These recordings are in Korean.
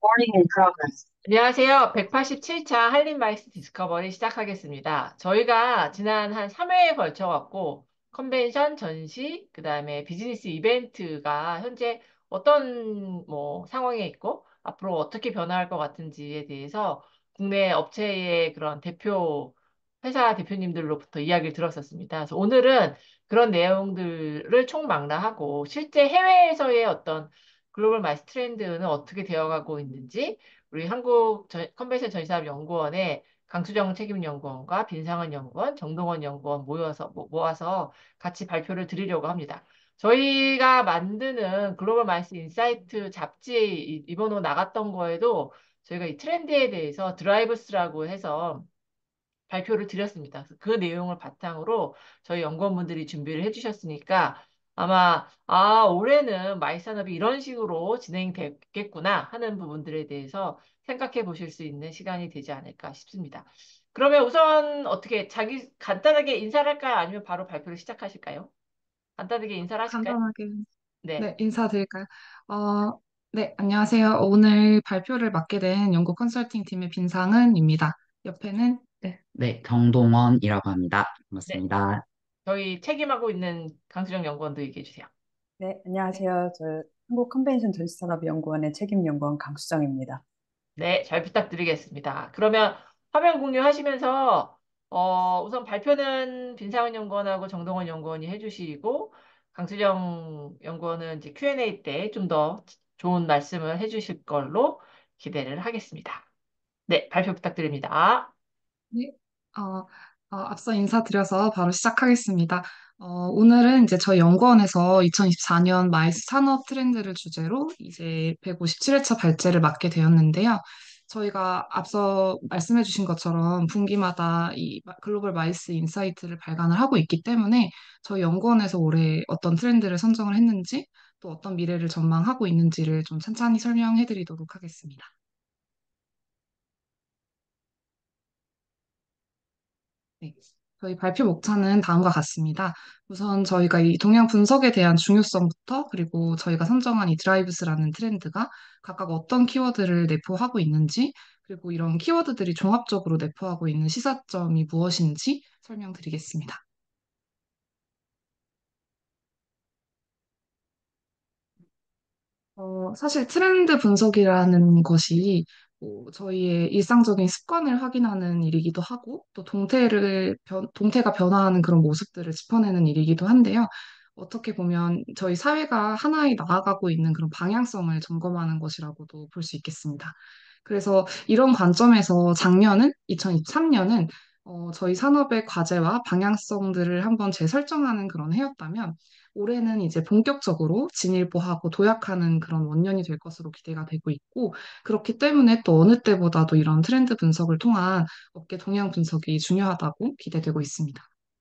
Recording in progress. 안녕하세요. 187차 한림마이스 디스커버리 시작하겠습니다. 저희가 지난 한 3회에 걸쳐갖고 컨벤션, 전시, 그다음에 비즈니스 이벤트가 현재 어떤 상황에 있고 앞으로 어떻게 변화할 것 같은지에 대해서 국내 업체의 그런 회사 대표님들로부터 이야기를 들었었습니다. 그래서 오늘은 그런 내용들을 총망라하고 실제 해외에서의 어떤 글로벌 마스 트렌드는 어떻게 되어가고 있는지 우리 컨벤션 전시산업연구원의 강수정 책임연구원과 빈상은 연구원, 정동원 연구원 모아서 같이 발표를 드리려고 합니다. 저희가 만드는 글로벌 마이스 인사이트 잡지에 이번 호 나갔던 거에도 저희가 이 트렌드에 대해서 드라이브스라고 해서 발표를 드렸습니다. 그래서 그 내용을 바탕으로 저희 연구원분들이 준비를 해주셨으니까 아마 올해는 마이 산업이 이런 식으로 진행되겠구나 하는 부분들에 대해서 생각해 보실 수 있는 시간이 되지 않을까 싶습니다. 그러면 우선 어떻게 간단하게 인사를 할까요? 아니면 바로 발표를 시작하실까요? 간단하게 인사를 하실까요? 간단하게, 네. 네, 인사드릴까요? 어, 네, 안녕하세요. 오늘 발표를 맡게 된 연구 컨설팅 팀의 빈상은입니다. 옆에는, 네, 정동원이라고 합니다. 네. 반갑습니다. 저희 책임하고 있는 강수정 연구원도 얘기해 주세요. 네, 네. 안녕하세요. 한국 컨벤션 전시산업연구원의 책임연구원 강수정입니다. 네, 잘 부탁드리겠습니다. 그러면 화면 공유하시면서 우선 발표는 빈상은 연구원하고 정동원 연구원이 해주시고 강수정 연구원은 이제 Q&A 때 좀 더 좋은 말씀을 해주실 걸로 기대를 하겠습니다. 네, 발표 부탁드립니다. 네, 어, 앞서 인사드려서 바로 시작하겠습니다. 오늘은 이제 저희 연구원에서 2024년 마이스 산업 트렌드를 주제로 이제 157회차 발제를 맡게 되었는데요. 저희가 앞서 말씀해 주신 것처럼 분기마다 이 글로벌 마이스 인사이트를 발간을 하고 있기 때문에 저희 연구원에서 올해 어떤 트렌드를 선정을 했는지 또 어떤 미래를 전망하고 있는지를 좀 찬찬히 설명해 드리도록 하겠습니다. 네. 저희 발표 목차는 다음과 같습니다. 우선 저희가 이 동향 분석에 대한 중요성부터 그리고 저희가 선정한 이 드라이브스라는 트렌드가 각각 어떤 키워드를 내포하고 있는지 그리고 이런 키워드들이 종합적으로 내포하고 있는 시사점이 무엇인지 설명드리겠습니다. 사실 트렌드 분석이라는 것이 저희의 일상적인 습관을 확인하는 일이기도 하고 또 동태가 변화하는 그런 모습들을 짚어내는 일이기도 한데요. 어떻게 보면 저희 사회가 하나에 나아가고 있는 그런 방향성을 점검하는 것이라고도 볼 수 있겠습니다. 그래서 이런 관점에서 작년은 2023년은 저희 산업의 과제와 방향성들을 한번 재설정하는 그런 해였다면 올해는 이제 본격적으로 진일보하고 도약하는 그런 원년이 될 것으로 기대가 되고 있고, 그렇기 때문에 또 어느 때보다도 이런 트렌드 분석을 통한 업계 동향 분석이 중요하다고 기대되고 있습니다.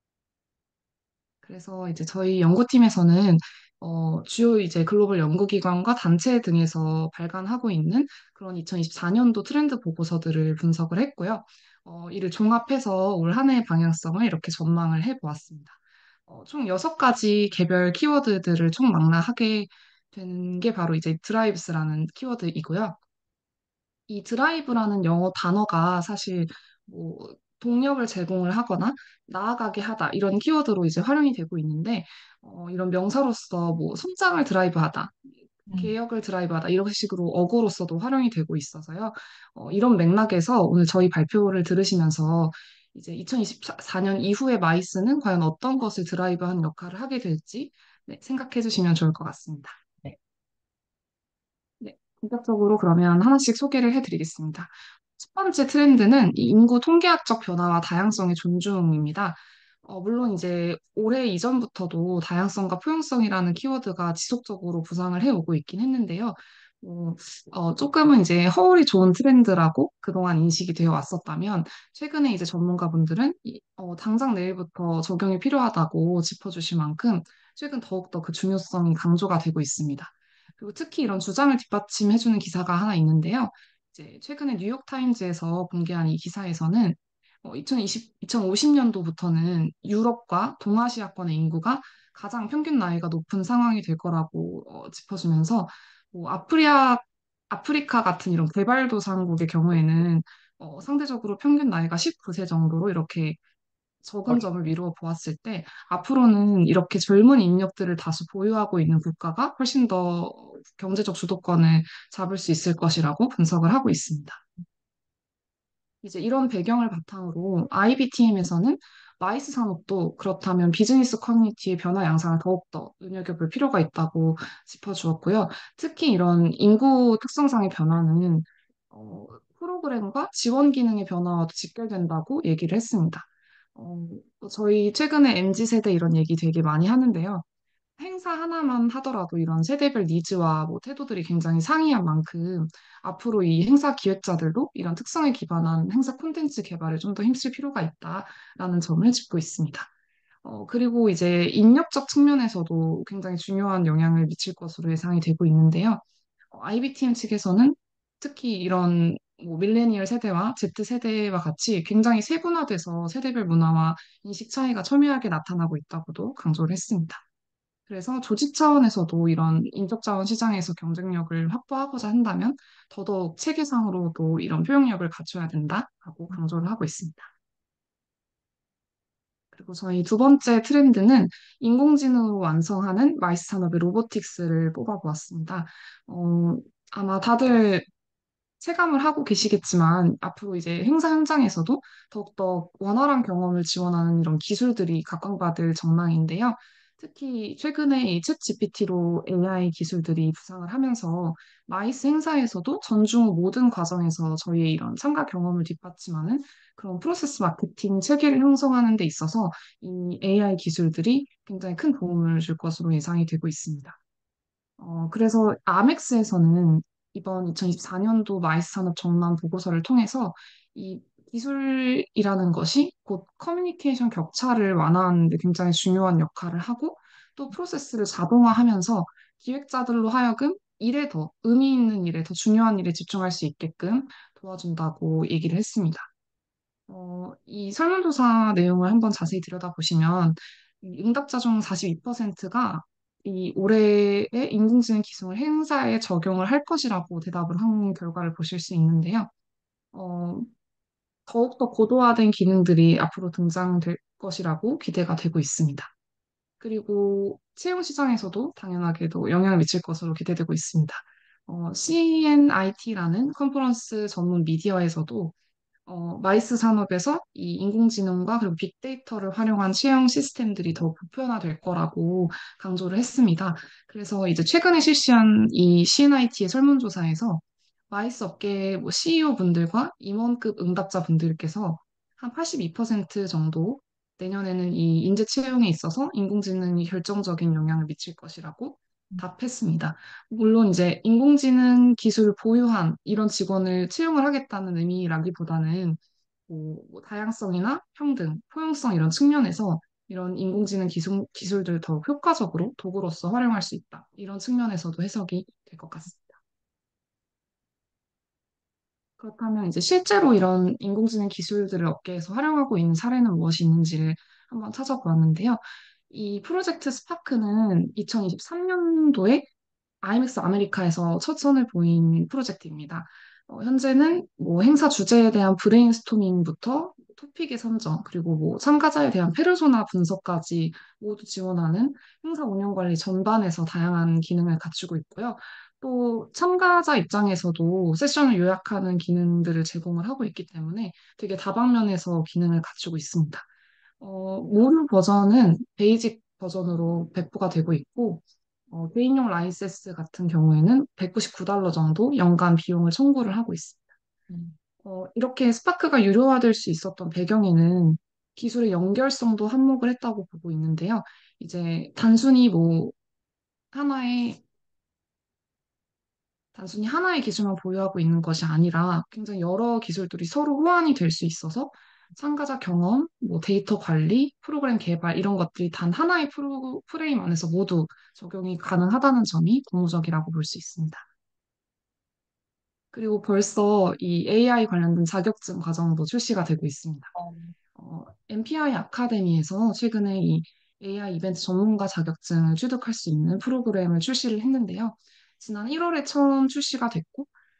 그래서 이제 저희 연구팀에서는 주요 이제 글로벌 연구기관과 단체 등에서 발간하고 있는 그런 2024년도 트렌드 보고서들을 분석을 했고요. 이를 종합해서 올 한 해의 방향성을 이렇게 전망을 해보았습니다. 총 6가지 개별 키워드들을 총망라하게 된 게 바로 이제 드라이브스라는 키워드이고요. 이 드라이브라는 영어 단어가 사실 뭐 동력을 제공을 하거나 나아가게 하다 이런 키워드로 이제 활용이 되고 있는데 이런 명사로서 뭐 성장을 드라이브하다, 음. 개혁을 드라이브하다 이런 식으로 어구로서도 활용이 되고 있어서요. 이런 맥락에서 오늘 저희 발표를 들으시면서 이제 2024년 이후의 마이스는 과연 어떤 것을 드라이브하는 역할을 하게 될지 네, 생각해 주시면 좋을 것 같습니다. 네. 네, 본격적으로 그러면 하나씩 소개를 해드리겠습니다. 첫 번째 트렌드는 이 인구 통계학적 변화와 다양성의 존중입니다. 물론 이제 올해 이전부터도 다양성과 포용성이라는 키워드가 지속적으로 부상을 해오고 있긴 했는데요. 어, 조금은 이제 허울이 좋은 트렌드라고 그동안 인식이 되어 왔었다면, 최근에 이제 전문가분들은 당장 내일부터 적용이 필요하다고 짚어주실 만큼 최근 더욱더 그 중요성이 강조가 되고 있습니다. 그리고 특히 이런 주장을 뒷받침해주는 기사가 하나 있는데요. 이제 최근에 뉴욕타임즈에서 공개한 이 기사에서는 2050년도부터는 유럽과 동아시아권의 인구가 가장 평균 나이가 높은 상황이 될 거라고 짚어주면서 뭐 아프리카 같은 이런 개발도상국의 경우에는 상대적으로 평균 나이가 19세 정도로 이렇게 적은 점을 미루어 보았을 때 앞으로는 이렇게 젊은 인력들을 다수 보유하고 있는 국가가 훨씬 더 경제적 주도권을 잡을 수 있을 것이라고 분석을 하고 있습니다. 이제 이런 배경을 바탕으로 IBTM에서는 마이스 산업도 그렇다면 비즈니스 커뮤니티의 변화 양상을 더욱더 눈여겨볼 필요가 있다고 짚어주었고요. 특히 이런 인구 특성상의 변화는 어, 프로그램과 지원 기능의 변화와도 직결된다고 얘기를 했습니다. 어, 저희 최근에 MZ세대 이런 얘기 되게 많이 하는데요. 행사 하나만 하더라도 이런 세대별 니즈와 뭐 태도들이 굉장히 상이한 만큼 앞으로 이 행사 기획자들도 이런 특성에 기반한 행사 콘텐츠 개발에 좀 더 힘쓸 필요가 있다라는 점을 짚고 있습니다. 그리고 이제 인력적 측면에서도 굉장히 중요한 영향을 미칠 것으로 예상이 되고 있는데요. IBTM 측에서는 특히 이런 뭐 밀레니얼 세대와 Z 세대와 같이 굉장히 세분화돼서 세대별 문화와 인식 차이가 첨예하게 나타나고 있다고도 강조를 했습니다. 그래서 조직 차원에서도 이런 인적 자원 시장에서 경쟁력을 확보하고자 한다면 더더욱 체계상으로도 이런 표현력을 갖춰야 된다라고 강조를 하고 있습니다. 그리고 저희 두 번째 트렌드는 인공지능으로 완성하는 마이스 산업의 로보틱스를 뽑아보았습니다. 어, 아마 다들 체감을 하고 계시겠지만 앞으로 이제 행사 현장에서도 더욱더 원활한 경험을 지원하는 이런 기술들이 각광받을 전망인데요. 특히 최근에 이 챗 GPT로 AI 기술들이 부상을 하면서 마이스 행사에서도 전중 후 모든 과정에서 저희의 이런 참가 경험을 뒷받침하는 그런 프로세스 마케팅 체계를 형성하는 데 있어서 이 AI 기술들이 굉장히 큰 도움을 줄 것으로 예상이 되고 있습니다. 그래서 아멕스에서는 이번 2024년도 마이스 산업 전망 보고서를 통해서 이 기술이라는 것이 곧 커뮤니케이션 격차를 완화하는 데 굉장히 중요한 역할을 하고 또 프로세스를 자동화하면서 기획자들로 하여금 일에 더 의미 있는 일에 더 중요한 일에 집중할 수 있게끔 도와준다고 얘기를 했습니다. 이 설문조사 내용을 한번 자세히 들여다보시면 이 응답자 중 42%가 이 올해의 인공지능 기술을 행사에 적용을 할 것이라고 대답을 한 결과를 보실 수 있는데요. 어, 더욱더 고도화된 기능들이 앞으로 등장될 것이라고 기대가 되고 있습니다. 그리고 채용 시장에서도 당연하게도 영향을 미칠 것으로 기대되고 있습니다. CNIT라는 컨퍼런스 전문 미디어에서도 마이스 산업에서 이 인공지능과 그리고 빅데이터를 활용한 채용 시스템들이 더 보편화될 거라고 강조를 했습니다. 그래서 이제 최근에 실시한 이 CNIT의 설문조사에서 마이스 업계 뭐 CEO 분들과 임원급 응답자 분들께서 한 82% 정도 내년에는 이 인재 채용에 있어서 인공지능이 결정적인 영향을 미칠 것이라고 답했습니다. 물론 이제 인공지능 기술을 보유한 이런 직원을 채용을 하겠다는 의미라기보다는 뭐 다양성이나 평등, 포용성 이런 측면에서 이런 인공지능 기술들을 더 효과적으로 도구로서 활용할 수 있다. 이런 측면에서도 해석이 될 것 같습니다. 그렇다면 이제 실제로 이런 인공지능 기술들을 업계에서 활용하고 있는 사례는 무엇이 있는지를 한번 찾아보았는데요. 이 프로젝트 스파크는 2023년도에 IMX 아메리카에서 첫 선을 보인 프로젝트입니다. 현재는 뭐 행사 주제에 대한 브레인스토밍부터 토픽의 선정, 그리고 뭐 참가자에 대한 페르소나 분석까지 모두 지원하는 행사 운영 관리 전반에서 다양한 기능을 갖추고 있고요. 또 참가자 입장에서도 세션을 요약하는 기능들을 제공을 하고 있기 때문에 되게 다방면에서 기능을 갖추고 있습니다. 무료 버전은 베이직 버전으로 배포가 되고 있고, 개인용 라이센스 같은 경우에는 $199 정도 연간 비용을 청구를 하고 있습니다. 음. 이렇게 스파크가 유료화될 수 있었던 배경에는 기술의 연결성도 한몫을 했다고 보고 있는데요. 이제 하나의, 단순히 하나의 기술만 보유하고 있는 것이 아니라 굉장히 여러 기술들이 서로 호환이 될 수 있어서 참가자 경험, 뭐 데이터 관리, 프로그램 개발 이런 것들이 단 하나의 프레임 안에서 모두 적용이 가능하다는 점이 고무적이라고 볼 수 있습니다. 그리고 벌써 이 AI 관련된 자격증 과정도 출시가 되고 있습니다. 어, MPI 아카데미에서 최근에 이 AI 이벤트 전문가 자격증을 취득할 수 있는 프로그램을 출시를 했는데요. 지난 1월에 처음 출시가 됐고,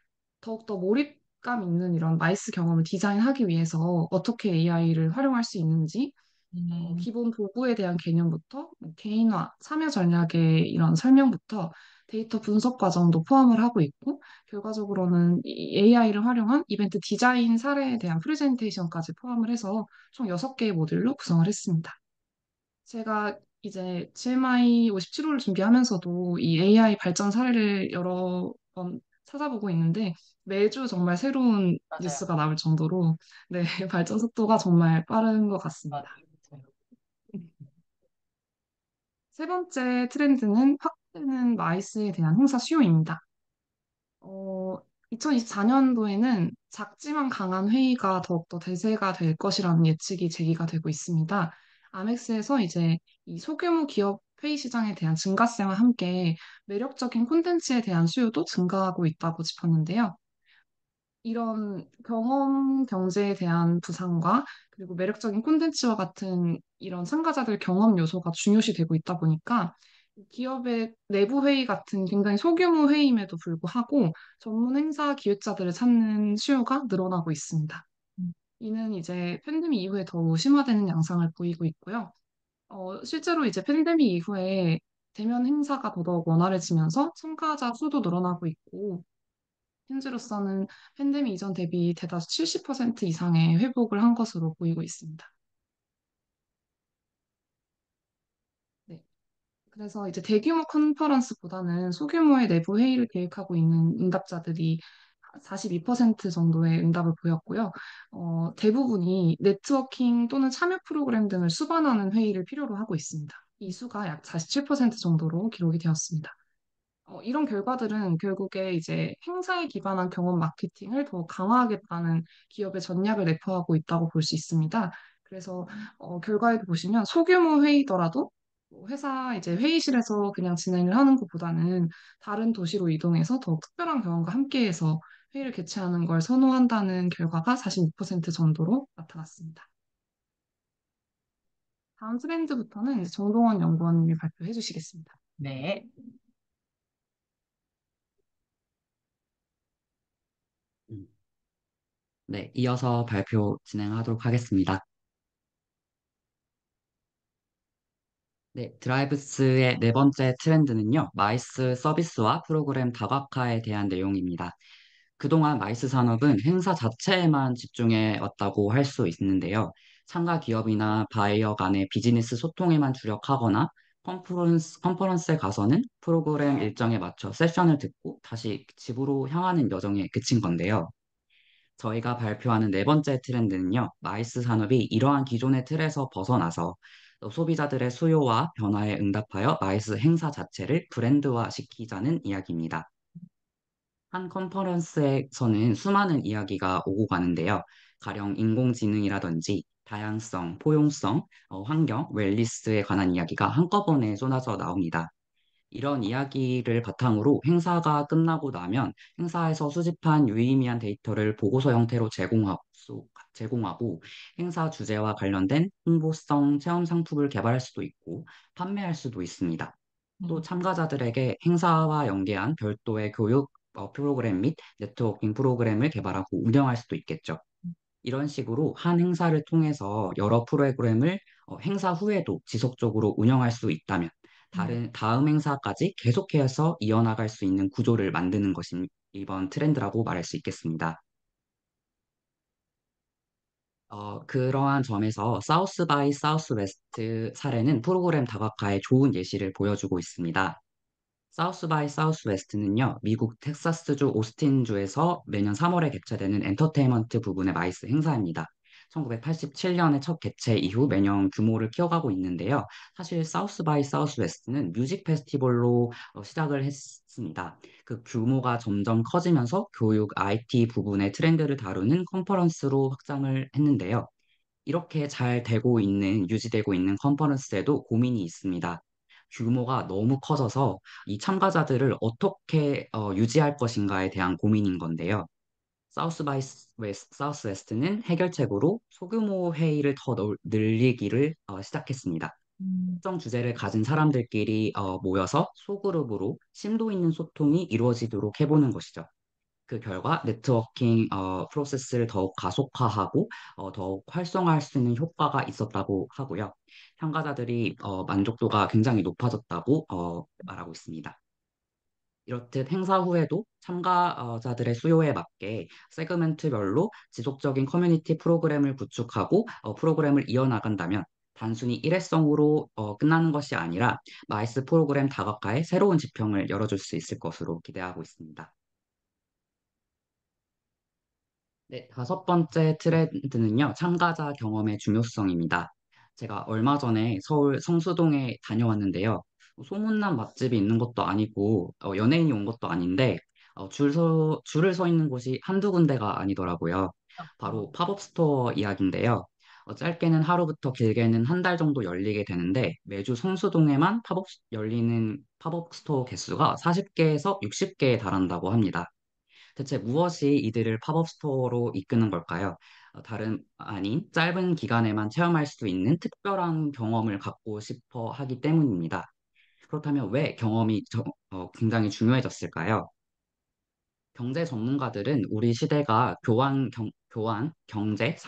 더욱더 몰입감 있는 이런 마이스 경험을 디자인하기 위해서 어떻게 AI를 활용할 수 있는지 음, 기본 도구에 대한 개념부터 뭐 개인화, 참여 전략의 이런 설명부터 데이터 분석 과정도 포함을 하고 있고, 결과적으로는 이 AI를 활용한 이벤트 디자인 사례에 대한 프레젠테이션까지 포함을 해서 총 6개의 모듈로 구성을 했습니다. 제가 이제 GMI 57호를 준비하면서도 이 AI 발전 사례를 여러 번 찾아보고 있는데 매주 정말 새로운 맞아요. 뉴스가 나올 정도로 네, 발전 속도가 정말 빠른 것 맞아요. 같습니다. 세 번째 트렌드는 확대는 마이스에 대한 행사 수요입니다. 어, 2024년도에는 작지만 강한 회의가 더욱더 대세가 될 것이라는 예측이 제기가 되고 있습니다. 아멕스에서 이제 이 소규모 기업 회의 시장에 대한 증가세와 함께 매력적인 콘텐츠에 대한 수요도 증가하고 있다고 짚었는데요. 이런 경험 경제에 대한 부상과 그리고 매력적인 콘텐츠와 같은 이런 참가자들 경험 요소가 중요시 되고 있다 보니까 기업의 내부 회의 같은 굉장히 소규모 회의임에도 불구하고 전문 행사 기획자들을 찾는 수요가 늘어나고 있습니다. 음, 이는 이제 팬데믹 이후에 더욱 심화되는 양상을 보이고 있고요. 실제로 이제 팬데믹 이후에 대면 행사가 더더욱 원활해지면서 참가자 수도 늘어나고 있고 현재로서는 팬데믹 이전 대비 대다수 70% 이상의 회복을 한 것으로 보이고 있습니다. 네. 그래서 이제 대규모 컨퍼런스보다는 소규모의 내부 회의를 계획하고 있는 응답자들이 42% 정도의 응답을 보였고요. 대부분이 네트워킹 또는 참여 프로그램 등을 수반하는 회의를 필요로 하고 있습니다. 이 수가 약 47% 정도로 기록이 되었습니다. 이런 결과들은 결국에 이제 행사에 기반한 경험 마케팅을 더 강화하겠다는 기업의 전략을 내포하고 있다고 볼 수 있습니다. 그래서 결과에도 보시면 소규모 회의더라도 뭐 회사 이제 회의실에서 그냥 진행을 하는 것보다는 다른 도시로 이동해서 더 특별한 경험과 함께해서 회의를 개최하는 걸 선호한다는 결과가 46% 정도로 나타났습니다. 다음 트렌드부터는 이제 정동원 연구원님이 발표해 주시겠습니다. 네. 음, 네, 이어서 발표 진행하도록 하겠습니다. 네, 드라이브스의 네 번째 트렌드는요, 마이스 서비스와 프로그램 다각화에 대한 내용입니다. 그동안 마이스 산업은 행사 자체에만 집중해 왔다고 할 수 있는데요. 참가 기업이나 바이어 간의 비즈니스 소통에만 주력하거나 컨퍼런스에 가서는 프로그램 일정에 맞춰 세션을 듣고 다시 집으로 향하는 여정에 그친 건데요. 저희가 발표하는 네 번째 트렌드는요, 마이스 산업이 이러한 기존의 틀에서 벗어나서 소비자들의 수요와 변화에 응답하여 마이스 행사 자체를 브랜드화 시키자는 이야기입니다. 한 컨퍼런스에서는 수많은 이야기가 오고 가는데요. 가령 인공지능이라든지 다양성, 포용성, 환경, 웰니스에 관한 이야기가 한꺼번에 쏟아져 나옵니다. 이런 이야기를 바탕으로 행사가 끝나고 나면 행사에서 수집한 유의미한 데이터를 보고서 형태로 제공하고 행사 주제와 관련된 홍보성 체험 상품을 개발할 수도 있고 판매할 수도 있습니다. 또 음, 참가자들에게 행사와 연계한 별도의 교육 프로그램 및 네트워킹 프로그램을 개발하고 운영할 수도 있겠죠. 이런 식으로 한 행사를 통해서 여러 프로그램을 행사 후에도 지속적으로 운영할 수 있다면 음, 다음 행사까지 계속해서 이어나갈 수 있는 구조를 만드는 것이 이번 트렌드라고 말할 수 있겠습니다. 그러한 점에서 사우스 바이 사우스 웨스트 사례는 프로그램 다각화의 좋은 예시를 보여주고 있습니다. 사우스 바이 사우스 웨스트는요, 미국 텍사스주 오스틴주에서 매년 3월에 개최되는 엔터테인먼트 부분의 마이스 행사입니다. 1987년에 첫 개최 이후 매년 규모를 키워가고 있는데요. 사실 사우스 바이 사우스 웨스트는 뮤직 페스티벌로 시작을 했습니다. 그 규모가 점점 커지면서 교육, IT 부분의 트렌드를 다루는 컨퍼런스로 확장을 했는데요. 이렇게 잘 되고 있는, 유지되고 있는 컨퍼런스에도 고민이 있습니다. 규모가 너무 커져서 이 참가자들을 어떻게 유지할 것인가에 대한 고민인 건데요. 사우스 웨스트는 해결책으로 소규모 회의를 더 늘리기를 시작했습니다. 음, 특정 주제를 가진 사람들끼리 모여서 소그룹으로 심도 있는 소통이 이루어지도록 해보는 것이죠. 그 결과 네트워킹 프로세스를 더욱 가속화하고 더욱 활성화할 수 있는 효과가 있었다고 하고요. 참가자들이 만족도가 굉장히 높아졌다고 말하고 있습니다. 이렇듯 행사 후에도 참가자들의 수요에 맞게 세그멘트별로 지속적인 커뮤니티 프로그램을 구축하고 프로그램을 이어나간다면 단순히 일회성으로 끝나는 것이 아니라 마이스 프로그램 다각화의 새로운 지평을 열어줄 수 있을 것으로 기대하고 있습니다. 네, 다섯 번째 트렌드는요, 참가자 경험의 중요성입니다. 제가 얼마 전에 서울 성수동에 다녀왔는데요. 소문난 맛집이 있는 것도 아니고, 연예인이 온 것도 아닌데, 줄을 서 있는 곳이 한두 군데가 아니더라고요. 바로 팝업 스토어 이야기인데요. 짧게는 하루부터 길게는 한 달 정도 열리게 되는데, 매주 성수동에만 열리는 팝업 스토어 개수가 40개에서 60개에 달한다고 합니다. 대체 무엇이 이들을 팝업 스토어로 이끄는 걸까요? 다름 아닌 짧은 기간에만 체험할 수 있는 특별한 경험을 갖고 싶어 하기 때문입니다. 그렇다면 왜 경험이 굉장히 중요해졌을까요? 경제 전문가들은 우리 시대가 교환 경제,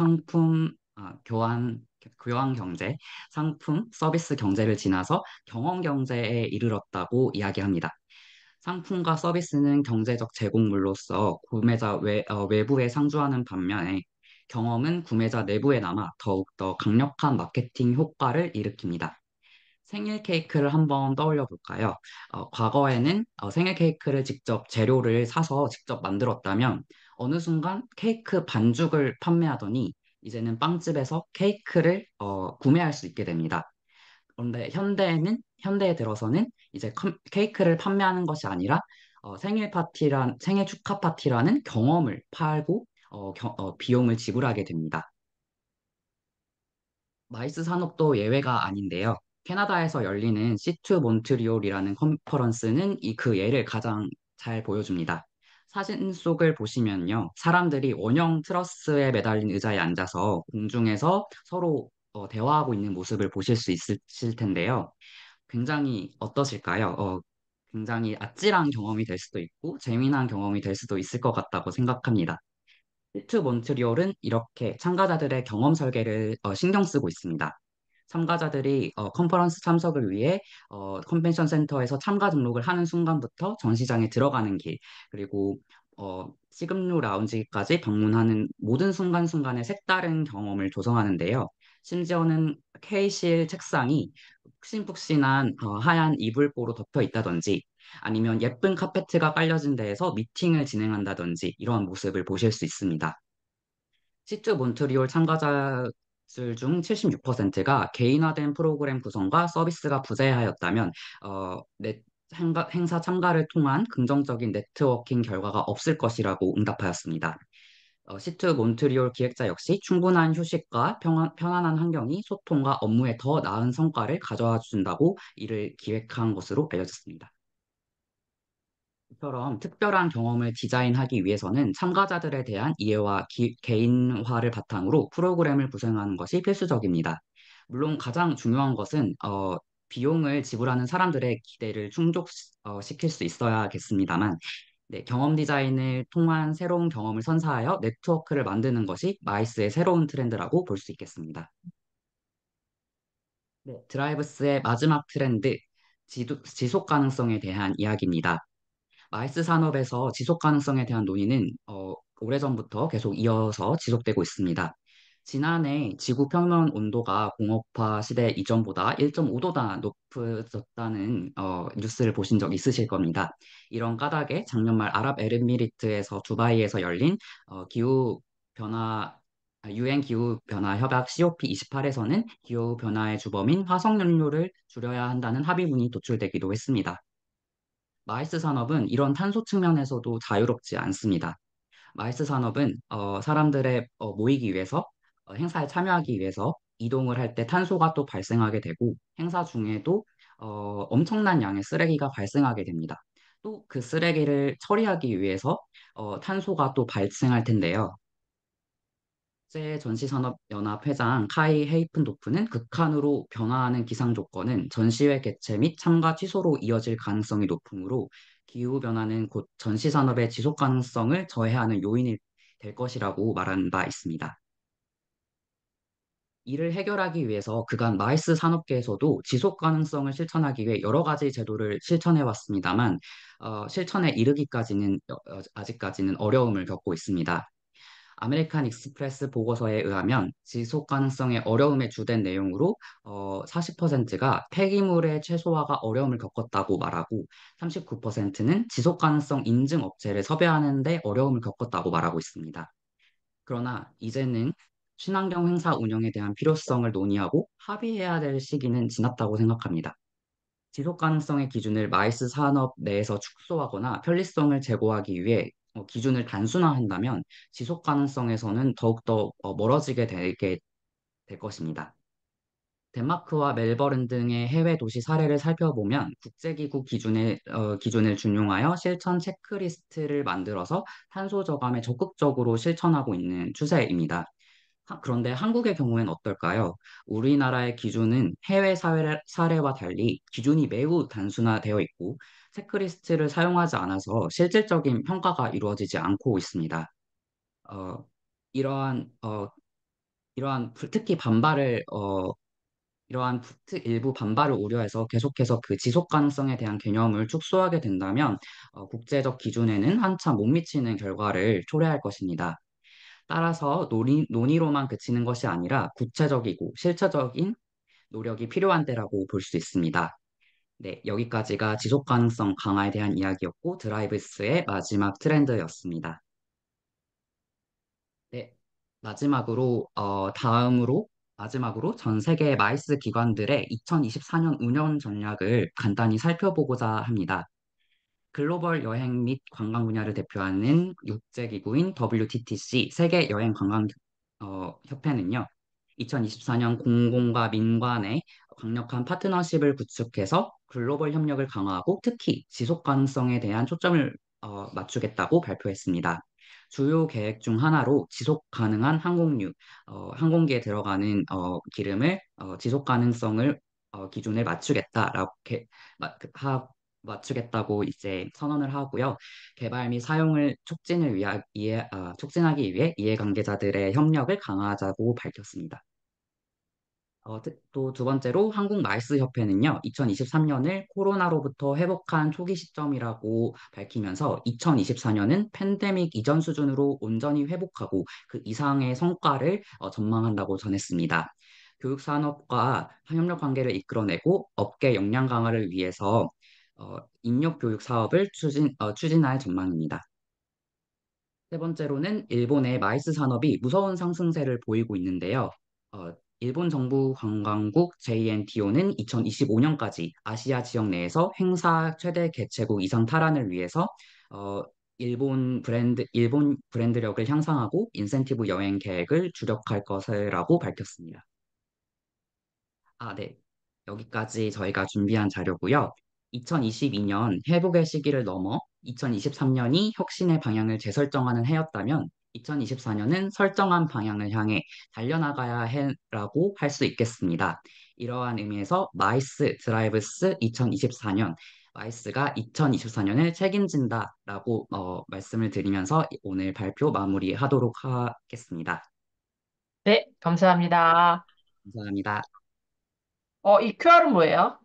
교환 경제, 상품, 서비스 경제를 지나서 경험 경제에 이르렀다고 이야기합니다. 상품과 서비스는 경제적 제공물로서 외부에 상주하는 반면에 경험은 구매자 내부에 남아 더욱더 강력한 마케팅 효과를 일으킵니다. 생일 케이크를 한번 떠올려 볼까요? 과거에는 생일 케이크를 직접 재료를 사서 직접 만들었다면 어느 순간 케이크 반죽을 판매하더니 이제는 빵집에서 케이크를 구매할 수 있게 됩니다. 그런데 현대에 들어서는 이제 케이크를 판매하는 것이 아니라 생일 축하 파티라는 경험을 팔고 비용을 지불하게 됩니다. 마이스 산업도 예외가 아닌데요. 캐나다에서 열리는 시투 몬트리올이라는 컨퍼런스는 그 예를 가장 잘 보여줍니다. 사진 속을 보시면요. 사람들이 원형 트러스에 매달린 의자에 앉아서 공중에서 서로 대화하고 있는 모습을 보실 수 있으실 텐데요. 굉장히 어떠실까요? 굉장히 아찔한 경험이 될 수도 있고 재미난 경험이 될 수도 있을 것 같다고 생각합니다. 히트 몬트리올은 이렇게 참가자들의 경험 설계를 신경 쓰고 있습니다. 참가자들이 컨퍼런스 참석을 위해 컨벤션 센터에서 참가 등록을 하는 순간부터 전시장에 들어가는 길, 그리고 시금류 라운지까지 방문하는 모든 순간순간에 색다른 경험을 조성하는데요. 심지어는 K실 책상이 푹신푹신한 하얀 이불보로 덮여 있다든지 아니면 예쁜 카페트가 깔려진 데에서 미팅을 진행한다든지 이러한 모습을 보실 수 있습니다. 시트 몬트리올 참가자들 중 76%가 개인화된 프로그램 구성과 서비스가 부재하였다면 행사 참가를 통한 긍정적인 네트워킹 결과가 없을 것이라고 응답하였습니다. 시트 몬트리올 기획자 역시 충분한 휴식과 편안한 환경이 소통과 업무에 더 나은 성과를 가져와 준다고 이를 기획한 것으로 알려졌습니다. 이처럼 특별한 경험을 디자인하기 위해서는 참가자들에 대한 이해와 개인화를 바탕으로 프로그램을 구성하는 것이 필수적입니다. 물론 가장 중요한 것은 비용을 지불하는 사람들의 기대를 충족시킬 수 있어야겠습니다만, 네, 경험 디자인을 통한 새로운 경험을 선사하여 네트워크를 만드는 것이 마이스의 새로운 트렌드라고 볼 수 있겠습니다. 네, 드라이브스의 마지막 트렌드, 지속 가능성에 대한 이야기입니다. 마이스 산업에서 지속 가능성에 대한 논의는 오래전부터 계속 이어서 지속되고 있습니다. 지난해 지구 평면 온도가 공업화 시대 이전보다 1.5도나 높아졌다는 뉴스를 보신 적 있으실 겁니다. 이런 까닭에 작년 말 아랍에미리트에서 두바이에서 열린 기후 변화 유엔 기후 변화 협약 COP28에서는 기후 변화의 주범인 화석 연료를 줄여야 한다는 합의문이 도출되기도 했습니다. 마이스 산업은 이런 탄소 측면에서도 자유롭지 않습니다. 마이스 산업은 사람들의 모이기 위해서 행사에 참여하기 위해서 이동을 할 때 탄소가 또 발생하게 되고 행사 중에도 엄청난 양의 쓰레기가 발생하게 됩니다. 또 그 쓰레기를 처리하기 위해서 탄소가 또 발생할 텐데요. 국제전시산업연합 회장 카이 헤이픈도프는 극한으로 변화하는 기상 조건은 전시회 개최 및 참가 취소로 이어질 가능성이 높으므로 기후변화는 곧 전시산업의 지속 가능성을 저해하는 요인이 될 것이라고 말한 바 있습니다. 이를 해결하기 위해서 그간 마이스 산업계에서도 지속 가능성을 실천하기 위해 여러 가지 제도를 실천해 왔습니다만 실천에 이르기까지는 아직까지는 어려움을 겪고 있습니다. 아메리칸 익스프레스 보고서에 의하면 지속 가능성의 어려움의 주된 내용으로 40%가 폐기물의 최소화가 어려움을 겪었다고 말하고 39%는 지속 가능성 인증 업체를 섭외하는 데 어려움을 겪었다고 말하고 있습니다. 그러나 이제는 친환경 행사 운영에 대한 필요성을 논의하고 합의해야 될 시기는 지났다고 생각합니다. 지속 가능성의 기준을 마이스 산업 내에서 축소하거나 편리성을 제고하기 위해 기준을 단순화한다면 지속 가능성에서는 더욱더 멀어지게 되게 될 것입니다. 덴마크와 멜버른 등의 해외 도시 사례를 살펴보면 국제기구 기준을 준용하여 실천 체크리스트를 만들어서 탄소 저감에 적극적으로 실천하고 있는 추세입니다. 그런데 한국의 경우에는 어떨까요? 우리나라의 기준은 해외 사례와 달리 기준이 매우 단순화되어 있고 체크리스트를 사용하지 않아서 실질적인 평가가 이루어지지 않고 있습니다. 어, 이러한 특히 일부 반발을 우려해서 계속해서 그 지속 가능성에 대한 개념을 축소하게 된다면 국제적 기준에는 한참 못 미치는 결과를 초래할 것입니다. 따라서 논의로만 그치는 것이 아니라 구체적이고 실체적인 노력이 필요한 때라고 볼 수 있습니다. 네, 여기까지가 지속 가능성 강화에 대한 이야기였고 드라이브스의 마지막 트렌드였습니다. 네, 마지막으로 전 세계 마이스 기관들의 2024년 운영 전략을 간단히 살펴보고자 합니다. 글로벌 여행 및 관광 분야를 대표하는 국제기구인 WTTC 세계여행관광협회는요, 2024년 공공과 민관의 강력한 파트너십을 구축해서 글로벌 협력을 강화하고 특히 지속 가능성에 대한 초점을 맞추겠다고 발표했습니다. 주요 계획 중 하나로 지속 가능한 항공기에 들어가는 기름을 지속 가능성을 기준을 맞추겠다라고 맞추겠다고 이제 선언을 하고요. 개발 및 사용을 촉진하기 위해 이해관계자들의 협력을 강화하자고 밝혔습니다. 또 두 번째로 한국 마이스 협회는요, 2023년을 코로나로부터 회복한 초기 시점이라고 밝히면서 2024년은 팬데믹 이전 수준으로 온전히 회복하고 그 이상의 성과를 전망한다고 전했습니다. 교육 산업과 협력 관계를 이끌어내고 업계 역량 강화를 위해서 인력 교육 사업을 추진할 전망입니다. 세 번째로는 일본의 마이스 산업이 무서운 상승세를 보이고 있는데요. 어, 일본 정부 관광국 JNTO는 2025년까지 아시아 지역 내에서 행사 최대 개최국 이상 탈환을 위해서 어, 일본 브랜드력을 향상하고 인센티브 여행 계획을 주력할 것이라고 밝혔습니다. 네. 여기까지 저희가 준비한 자료고요. 2022년 회복의 시기를 넘어 2023년이 혁신의 방향을 재설정하는 해였다면 2024년은 설정한 방향을 향해 달려나가야 해라고 할 수 있겠습니다. 이러한 의미에서 마이스 드라이브스 2024년 마이스가 2024년을 책임진다라고 말씀을 드리면서 오늘 발표 마무리하도록 하겠습니다. 네, 감사합니다. 감사합니다. 이 QR은 뭐예요?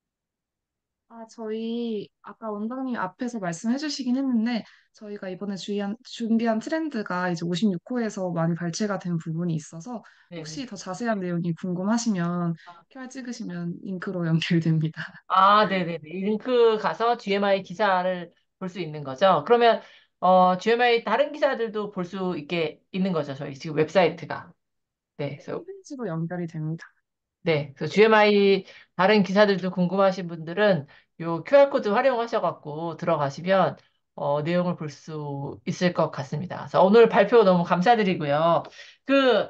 저희 아까 원장님 앞에서 말씀해 주시긴 했는데 저희가 이번에 준비한 트렌드가 이제 56호에서 많이 발췌가 된 부분이 있어서 네네. 혹시 더 자세한 내용이 궁금하시면 QR 찍으시면 링크로 연결됩니다. 네네네. 이 링크 가서 GMI 기사를 볼 수 있는 거죠. 그러면, GMI 다른 기사들도 볼 수 있게 있는 거죠. 저희 지금 웹사이트가. 네. 그래서 홈페이지로 연결이 됩니다. 네, 그래서 GMI 다른 기사들도 궁금하신 분들은 요 QR코드 활용하셔갖고 들어가시면 내용을 볼 수 있을 것 같습니다. 그래서 오늘 발표 너무 감사드리고요. 그,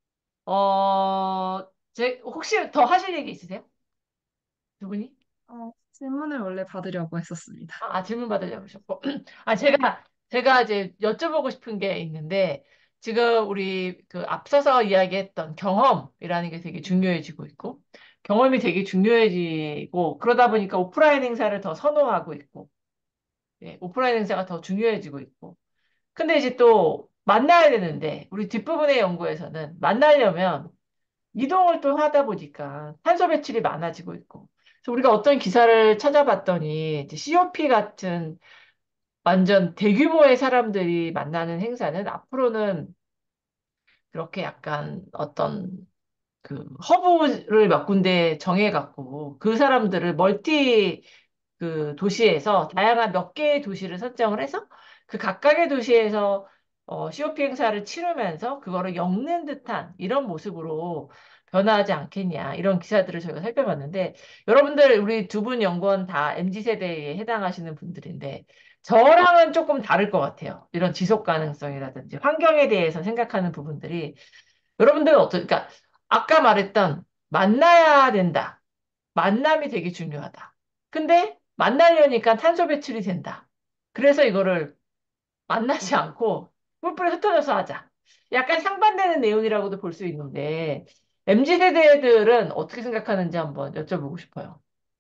혹시 더 하실 얘기 있으세요? 두 분이? 질문을 원래 받으려고 했었습니다. 질문 받으려고 하셨고. 제가 이제 여쭤보고 싶은 게 있는데, 지금 우리 그 앞서서 이야기했던 경험이라는 게 되게 중요해지고 있고, 경험이 되게 중요해지고, 그러다 보니까 오프라인 행사를 더 선호하고 있고, 예, 오프라인 행사가 더 중요해지고 있고. 근데 이제 또 만나야 되는데 우리 뒷부분의 연구에서는 만나려면 이동을 또 하다 보니까 탄소 배출이 많아지고 있고. 그래서 우리가 어떤 기사를 찾아봤더니 이제 COP 같은 완전 대규모의 사람들이 만나는 행사는 앞으로는 그렇게 약간 어떤 그 허브를 몇 군데 정해갖고 그 사람들을 멀티 그 도시에서 다양한 몇 개의 도시를 선정을 해서 그 각각의 도시에서 COP 행사를 치르면서 그거를 엮는 듯한 이런 모습으로 변화하지 않겠냐 이런 기사들을 저희가 살펴봤는데 여러분들 우리 두 분 연구원 다 MZ 세대에 해당하시는 분들인데 저랑은 조금 다를 것 같아요. 이런 지속 가능성이라든지 환경에 대해서 생각하는 부분들이 여러분들은 그러니까 아까 말했던 만나야 된다. 만남이 되게 중요하다. 근데 만나려니까 탄소 배출이 된다. 그래서 이거를 만나지 않고 뿔뿔이 흩어져서 하자. 약간 상반되는 내용이라고도 볼 수 있는데 MZ 세대들은 어떻게 생각하는지 한번 여쭤보고 싶어요.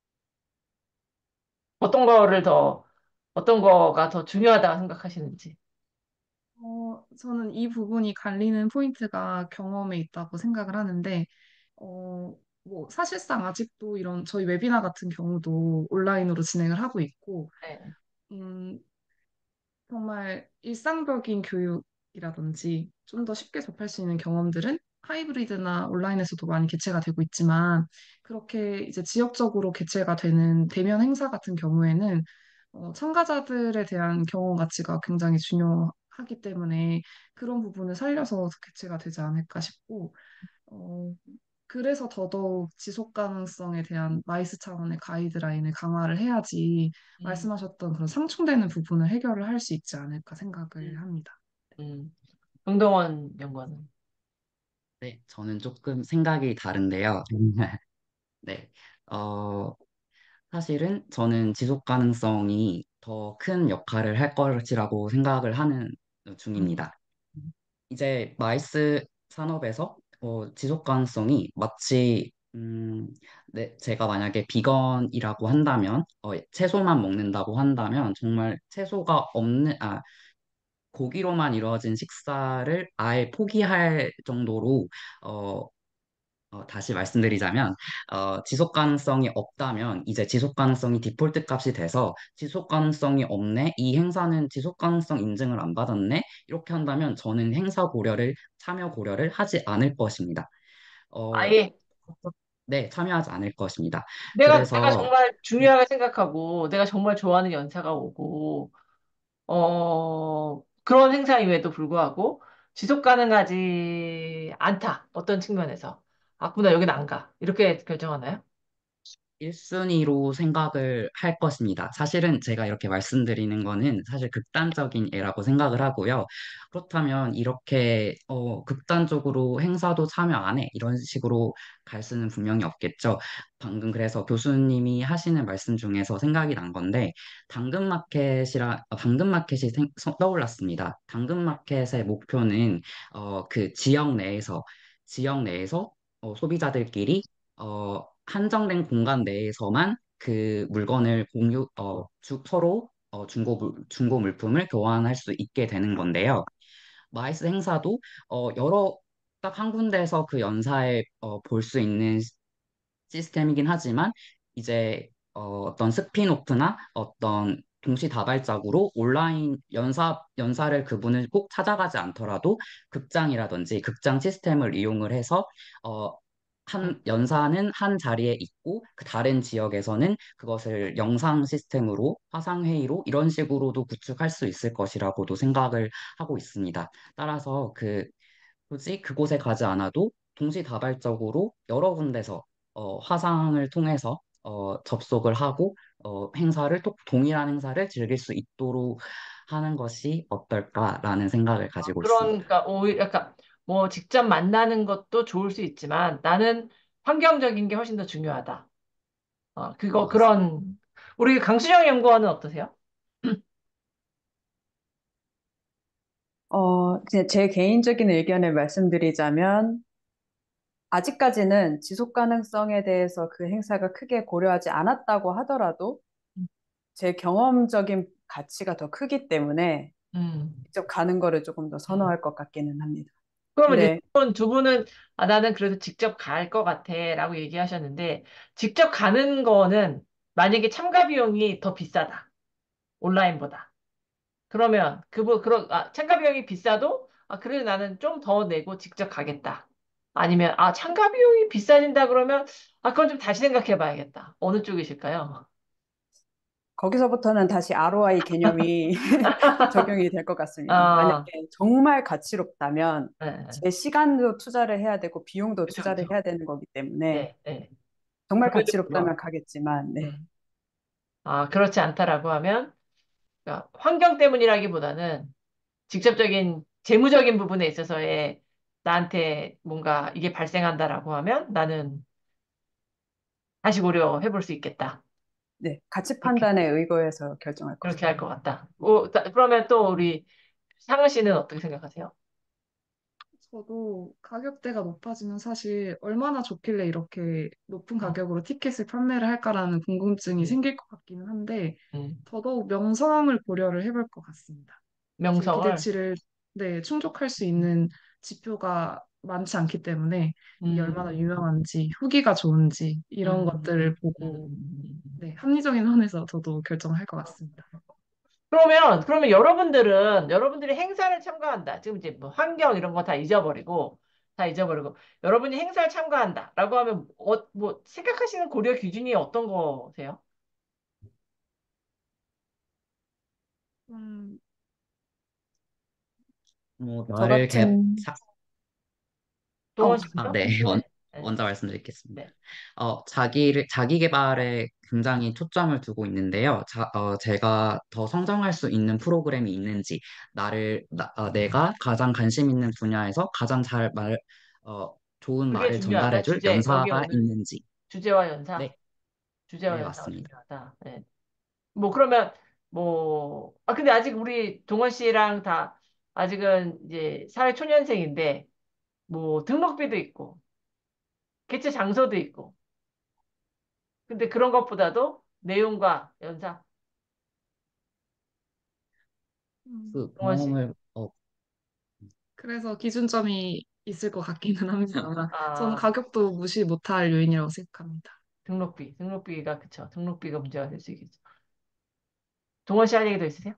어떤 거를 더 어떤 거가 더 중요하다고 생각하시는지. 저는 이 부분이 갈리는 포인트가 경험에 있다고 생각을 하는데, 뭐, 사실상 아직도 이런 저희 웨비나 같은 경우도 온라인으로 진행을 하고 있고, 네. 음, 정말 일상적인 교육이라든지 좀 더 쉽게 접할 수 있는 경험들은 하이브리드나 온라인에서도 많이 개최가 되고 있지만 그렇게 이제 지역적으로 개최가 되는 대면 행사 같은 경우에는 참가자들에 대한 경험 가치가 굉장히 중요하기 때문에 그런 부분을 살려서 개최가 되지 않을까 싶고 어, 그래서 더더욱 지속 가능성에 대한 마이스 차원의 가이드라인을 강화를 해야지 음, 말씀하셨던 그런 상충되는 부분을 해결을 할 수 있지 않을까 생각을 음, 합니다. 정동원 연구원은. 네, 저는 조금 생각이 다른데요. 네, 어, 사실은 저는 지속 가능성이 더 큰 역할을 할 것이라고 생각을 하는 음, 중입니다. 이제 마이스 산업에서 지속 가능성이 마치 네, 제가 만약에 비건이라고 한다면 채소만 먹는다고 한다면 정말 채소가 없는 고기로만 이루어진 식사를 아예 포기할 정도로 어, 다시 말씀드리자면, 지속 가능성이 없다면, 이제 지속 가능성이 디폴트 값이 돼서, 지속 가능성이 없네? 이 행사는 지속 가능성 인증을 안 받았네? 이렇게 한다면, 저는 행사 고려를, 참여 고려를 하지 않을 것입니다. 어, 아예 네, 참여하지 않을 것입니다. 내가 그래서, 정말 중요하게 생각하고 내가 정말 좋아하는 연차가 오고 그런 행사임에도 불구하고 지속 가능하지 않다. 어떤 측면에서. 아, 구나 여긴 안 가. 이렇게 결정하나요? 1순위로 생각을 할 것입니다. 사실은 제가 이렇게 말씀드리는 거는 사실 극단적인 예라고 생각을 하고요. 그렇다면 이렇게 극단적으로 행사도 참여 안 해. 이런 식으로 갈 수는 분명히 없겠죠. 방금 그래서 교수님이 하시는 말씀 중에서 생각이 난 건데 당근마켓이 떠올랐습니다. 당근마켓의 목표는 그 지역 내에서 소비자들끼리 한정된 공간 내에서만 그 물건을 서로 중고 물품을 교환할 수 있게 되는 건데요. 마이스 행사도 딱 한 군데에서 그 연사에 볼 수 있는 시스템이긴 하지만 이제 어떤 스핀오프나 어떤 동시다발적으로 온라인 연사를 그분을 꼭 찾아가지 않더라도 극장이라든지 극장 시스템을 이용을 해서 음, 한 연사는 한 자리에 있고 그 다른 지역에서는 그것을 영상 시스템으로 화상 회의로 이런 식으로도 구축할 수 있을 것이라고도 생각을 하고 있습니다. 따라서 굳이 그곳에 가지 않아도 동시다발적으로 여러 군데서 화상을 통해서 접속을 하고 동일한 행사를 즐길 수 있도록 하는 것이 어떨까라는 생각을 가지고 있습니다. 그러니까 오히려 약간 뭐 직접 만나는 것도 좋을 수 있지만 나는 환경적인 게 훨씬 더 중요하다. 네, 맞습니다. 그런 우리 강수정 연구원은 어떠세요? 그냥 제 개인적인 의견을 말씀드리자면, 아직까지는 지속 가능성에 대해서 그 행사가 크게 고려하지 않았다고 하더라도, 제 경험적인 가치가 더 크기 때문에 음, 직접 가는 거를 조금 더 음. 선호할 것 같기는 합니다. 그러면 이제 근데 두 분은 아, 나는 그래도 직접 갈 것 같아 라고 얘기하셨는데 직접 가는 거는 만약에 참가 비용이 더 비싸다. 온라인보다. 그러면 참가 비용이 비싸도 아, 그래 나는 좀 더 내고 직접 가겠다. 아니면 아, 참가 비용이 비싸진다 그러면 아, 그건 좀 다시 생각해 봐야겠다. 어느 쪽이실까요? 거기서부터는 다시 ROI 개념이 적용이 될 것 같습니다. 만약에 아, 정말 가치롭다면 네. 제 시간도 투자를 해야 되고 비용도 그쵸, 투자를 그쵸. 해야 되는 거기 때문에 네, 네. 정말 그럼에도 불구하고. 가치롭다면 가겠지만, 네. 음. 아, 그렇지 않다라고 하면 그러니까 환경 때문이라기보다는 직접적인 재무적인 부분에 있어서의 나한테 뭔가 이게 발생한다라고 하면 나는 다시 고려해 볼 수 있겠다. 네, 가치 그렇게, 판단에 의거해서 결정할 그렇게 것입니다. 할 것 같다. 그러면 또 우리 상은 씨는 어떻게 생각하세요? 저도 가격대가 높아지면 사실 얼마나 좋길래 이렇게 높은 어, 가격으로 티켓을 판매를 할까라는 궁금증이 음, 생길 것 같기는 한데, 음. 더더욱 명성을 고려를 해볼 것 같습니다. 제 명성을, 기대치를 네, 충족할 수 있는 지표가 많지 않기 때문에 이게 얼마나 음, 유명한지, 후기가 좋은지 이런 것들을 음, 보고 음. 네, 합리적인 선에서 저도 결정할 것 같습니다. 그러면 여러분들이 행사를 참가한다. 지금 이제 뭐 환경 이런 거 다 잊어버리고, 여러분이 행사를 참가한다라고 하면, 뭐, 생각하시는 고려 기준이 어떤 거세요? 음, 뭐, 저 나를 같은, 동원 씨 네, 먼저? 네, 네, 먼저 말씀드리겠습니다. 네. 자기 개발에 굉장히 초점을 두고 있는데요. 제가 더 성장할 수 있는 프로그램이 있는지, 내가 가장 관심 있는 분야에서 가장 좋은 그게 말을 중요하다. 전달해줄 주제, 여기 연사가 오늘 있는지. 주제와 연사, 네, 주제와 네, 연사가 맞습니다. 중요하다. 네. 뭐, 그러면, 근데 아직 우리 동원 씨랑 다, 아직은 이제 사회 초년생인데, 뭐, 등록비도 있고, 개최 장소도 있고, 근데 그런 것보다도 내용과 연사, 음, 그 동원 씨. 그래서 기준점이 있을 것 같기는 합니다. 저는 아, 가격도 무시 못할 요인이라고 생각합니다. 등록비가, 그쵸. 등록비가 문제가 될 수 있겠죠. 동원 씨 할 얘기도 있으세요?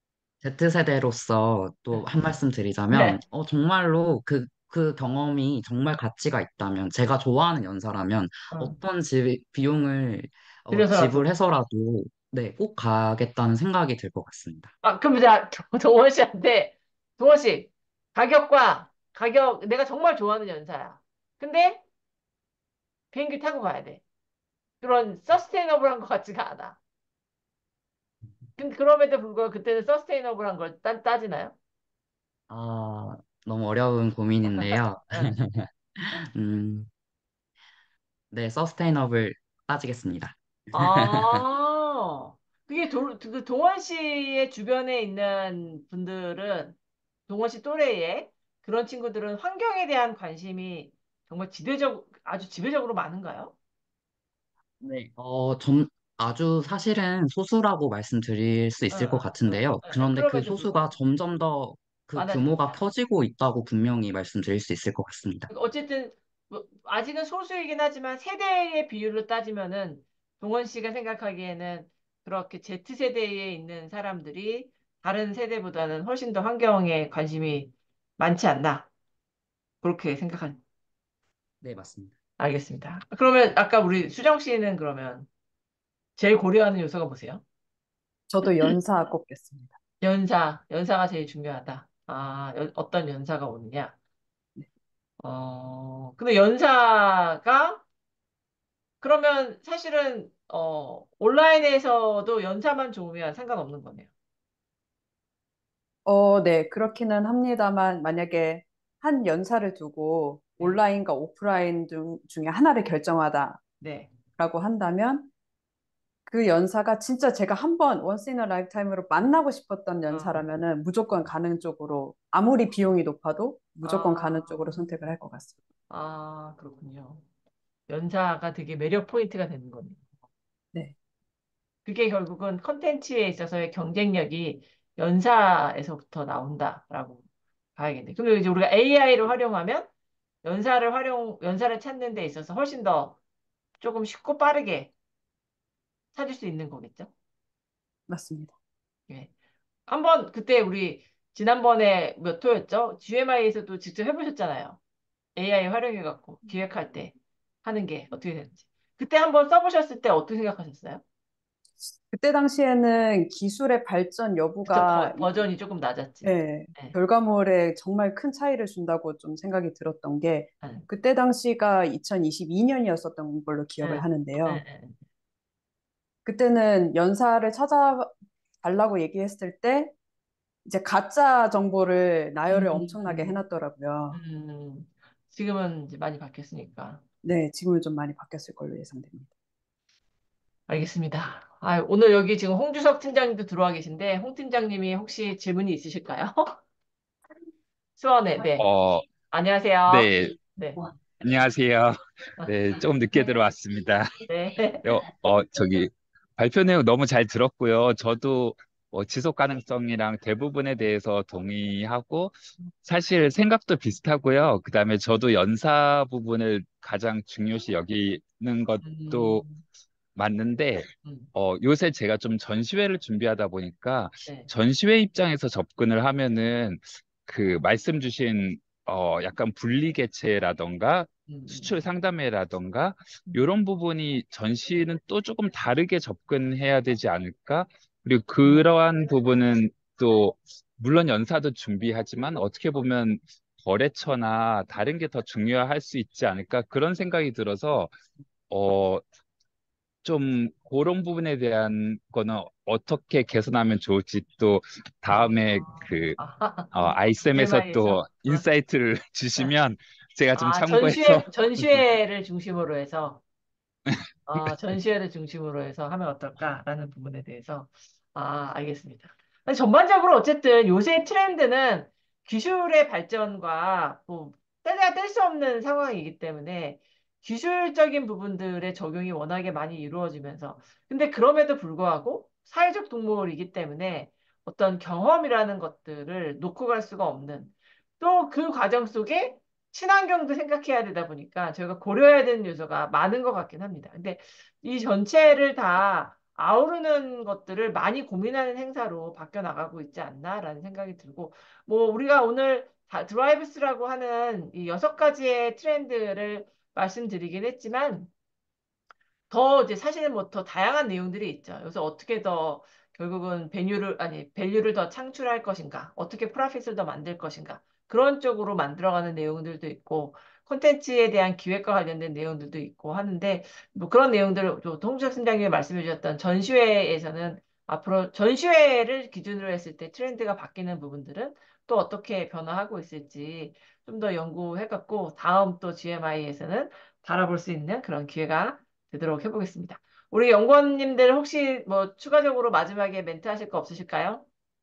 Z세대로서 또 네. 한 말씀 드리자면, 네. 정말로 그 경험이 정말 가치가 있다면, 제가 좋아하는 연사라면, 어, 어떤 비용을 들여서라도. 지불해서라도, 네, 꼭 가겠다는 생각이 들 것 같습니다. 아, 그럼 자, 동원 씨한테, 동원 씨, 내가 정말 좋아하는 연사야. 근데 비행기 타고 가야 돼. 그런 서스테이너블한 것 같지가 않아. 근데 그럼에도 불구하고 그때는 서스테이너블한 걸 따지나요? 아, 너무 어려운 고민인데요. 응. 음, 네, 서스테이너블 따지겠습니다. 아, 그 동원 씨의 주변에 있는 분들은, 동원 씨 또래의 그런 친구들은 환경에 대한 관심이 정말 아주 지배적으로 많은가요? 네, 아주 사실은 소수라고 말씀드릴 수 응, 있을 것 응, 응. 같은데요. 네, 그런데 그 그럼에도 소수가 불구하고 점점 더 그 많아지고 규모가 있다. 커지고 있다고 분명히 말씀드릴 수 있을 것 같습니다. 그러니까 어쨌든 뭐, 아직은 소수이긴 하지만 세대의 비율로 따지면은 동원 씨가 생각하기에는 그렇게 Z세대에 있는 사람들이 다른 세대보다는 훨씬 더 환경에 관심이 많지 않나. 그렇게 생각한, 네, 맞습니다. 알겠습니다. 그러면 아까 우리 수정 씨는 그러면 제일 고려하는 요소가 뭐세요? 저도 연사 꼽겠습니다. 연사가 제일 중요하다. 아, 어떤 연사가 오느냐? 네. 근데 연사가 그러면 사실은 온라인에서도 연사만 좋으면 상관없는 거네요. 네, 그렇기는 합니다만, 만약에 한 연사를 두고 네, 온라인과 오프라인 중에 하나를 결정하다라고 네. 한다면, 그 연사가 진짜 제가 한 번 원스 인 어 라이프타임으로 만나고 싶었던 어, 연사라면은 무조건 가는 쪽으로, 아무리 비용이 높아도 무조건 가는 쪽으로 아, 선택을 할 것 같습니다. 그렇군요. 연사가 되게 매력 포인트가 되는 거네요. 네. 그게 결국은 컨텐츠에 있어서의 경쟁력이 연사에서부터 나온다라고 봐야겠네. 그리고 이제 우리가 AI를 활용하면 연사를 찾는 데 있어서 훨씬 더 조금 쉽고 빠르게 찾을 수 있는 거겠죠. 맞습니다. 예. 한번 그때 우리 지난번에 몇 호였죠? GMI에서도 직접 해보셨잖아요. AI 활용해갖고 기획할 때 하는 게 어떻게 되는지. 그때 한번 써보셨을 때 어떻게 생각하셨어요? 그때 당시에는 기술의 발전 그쵸, 여부가 버전이 조금 낮았지. 예, 예. 결과물에 정말 큰 차이를 준다고 좀 생각이 들었던 게 예. 그때 당시가 2022년이었었던 걸로 기억을 예. 예. 하는데요. 예. 그때는 연사를 찾아달라고 얘기했을 때 이제 가짜 정보를 나열을 엄청나게 음, 해놨더라고요. 음, 지금은 이제 많이 바뀌었으니까. 네, 지금은 좀 많이 바뀌었을 걸로 예상됩니다. 알겠습니다. 아, 오늘 여기 지금 홍주석 팀장님도 들어와 계신데, 홍 팀장님이 혹시 질문이 있으실까요? 수원에, 네. 어, 안녕하세요. 네, 네. 안녕하세요. 네, 조금 늦게 들어왔습니다. 네. 저기, 발표 내용 너무 잘 들었고요. 저도 지속 가능성이랑 대부분에 대해서 동의하고, 사실 생각도 비슷하고요. 그다음에 저도 연사 부분을 가장 중요시 여기는 것도 음, 맞는데, 음, 요새 제가 좀 전시회를 준비하다 보니까 네. 전시회 입장에서 접근을 하면은 그 말씀 주신 약간 분리개체라던가 수출 음, 상담회라던가 음, 이런 부분이 전시는 또 조금 다르게 접근해야 되지 않을까? 그리고 그러한 부분은 또 물론 연사도 준비하지만 어떻게 보면 거래처나 다른 게 더 중요할 수 있지 않을까? 그런 생각이 들어서 어, 좀 그런 부분에 대한 거는 어떻게 개선하면 좋을지 또 다음에 그 아, 아이쌤에서 또 TMI에서? 인사이트를 주시면 제가 좀 아, 참고해서 전시회를 중심으로 해서, 전시회를 중심으로 해서 하면 어떨까라는 부분에 대해서, 알겠습니다. 아니, 전반적으로 어쨌든 요새 트렌드는 기술의 발전과 뭐, 떼야 뗄 수 없는 상황이기 때문에 기술적인 부분들의 적용이 워낙에 많이 이루어지면서, 근데 그럼에도 불구하고 사회적 동물이기 때문에 어떤 경험이라는 것들을 놓고 갈 수가 없는 또 그 과정 속에 친환경도 생각해야 되다 보니까 저희가 고려해야 되는 요소가 많은 것 같긴 합니다. 근데 이 전체를 다 아우르는 것들을 많이 고민하는 행사로 바뀌어 나가고 있지 않나라는 생각이 들고, 뭐 우리가 오늘 드라이브스라고 하는 이 6가지의 트렌드를 말씀드리긴 했지만 더 이제 사실은 뭐 더 다양한 내용들이 있죠. 그래서 어떻게 더 결국은 밸류를 더 창출할 것인가, 어떻게 프로핏을 더 만들 것인가, 그런 쪽으로 만들어가는 내용들도 있고, 콘텐츠에 대한 기획과 관련된 내용들도 있고 하는데, 뭐 그런 내용들을 홍주석 팀장님이 말씀해 주셨던 전시회에서는 앞으로 전시회를 기준으로 했을 때 트렌드가 바뀌는 부분들은 또 어떻게 변화하고 있을지 좀 더 연구해갖고 다음 또 GMI에서는 바라볼 수 있는 그런 기회가 되도록 해보겠습니다. 우리 연구원님들 혹시 뭐 추가적으로 마지막에 멘트 하실 거 없으실까요?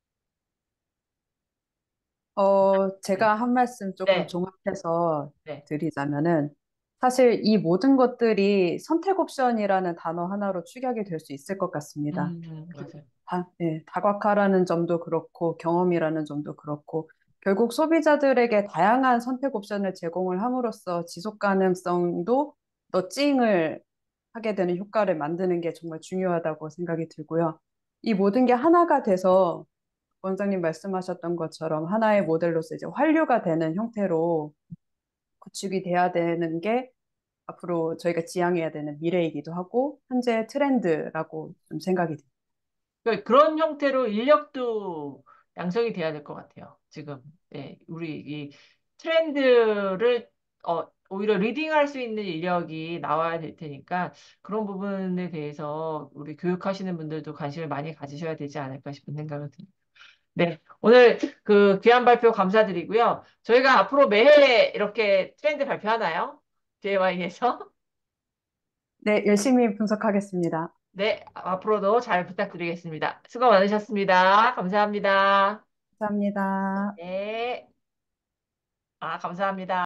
네. 제가 한 말씀 조금 네. 종합해서 네. 드리자면은 사실 이 모든 것들이 선택 옵션이라는 단어 하나로 축약이 될 수 있을 것 같습니다. 맞아요. 다각화라는 점도 그렇고 경험이라는 점도 그렇고 결국 소비자들에게 다양한 선택 옵션을 제공을 함으로써 지속 가능성도 너찡을 하게 되는 효과를 만드는 게 정말 중요하다고 생각이 들고요. 이 모든 게 하나가 돼서 원장님 말씀하셨던 것처럼 하나의 모델로서 이제 환류가 되는 형태로 구축이 돼야 되는 게 앞으로 저희가 지향해야 되는 미래이기도 하고 현재 트렌드라고 좀 생각이 듭니다. 그러니까 그런 형태로 인력도 양성이 돼야 될 것 같아요. 지금 우리 이 트렌드를 오히려 리딩할 수 있는 인력이 나와야 될 테니까 그런 부분에 대해서 우리 교육하시는 분들도 관심을 많이 가지셔야 되지 않을까 싶은 생각을 듭니다. 네, 오늘 그 귀한 발표 감사드리고요. 저희가 앞으로 매해 이렇게 트렌드 발표하나요? JY에서? 네, 열심히 분석하겠습니다. 네, 앞으로도 잘 부탁드리겠습니다. 수고 많으셨습니다. 감사합니다. 감사합니다. 네, 감사합니다.